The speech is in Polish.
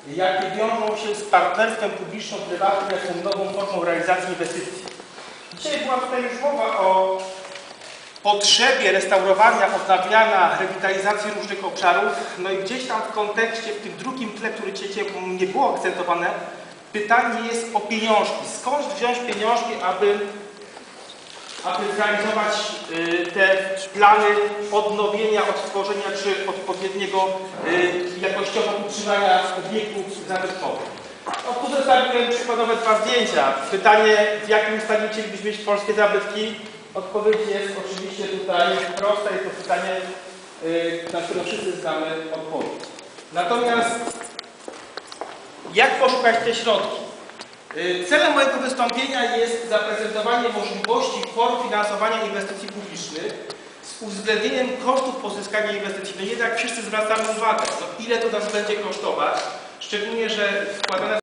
jakie wiążą się z partnerstwem publiczno-prywatnym jako nową formą realizacji inwestycji. Dzisiaj była tutaj już mowa o potrzebie restaurowania, odnawiania, rewitalizacji różnych obszarów. No i gdzieś tam w kontekście, w tym drugim tle, który dzisiaj nie było akcentowane, pytanie jest o pieniążki. Skąd wziąć pieniążki, aby zrealizować te plany odnowienia, odtworzenia czy odpowiedniego jakościowo utrzymania obiektów zabytkowych. No, tu zostawiłem przykładowe dwa zdjęcia. Pytanie, w jakim stanie chcielibyśmy mieć polskie zabytki? Odpowiedź jest oczywiście tutaj prosta, jest to pytanie, na które wszyscy znamy odpowiedź. Natomiast jak poszukać te środki? Celem mojego wystąpienia jest zaprezentowanie możliwości form finansowania inwestycji publicznych z uwzględnieniem kosztów pozyskania inwestycji. No jednak wszyscy zwracamy uwagę, no ile to nas będzie kosztować, szczególnie, że wkładane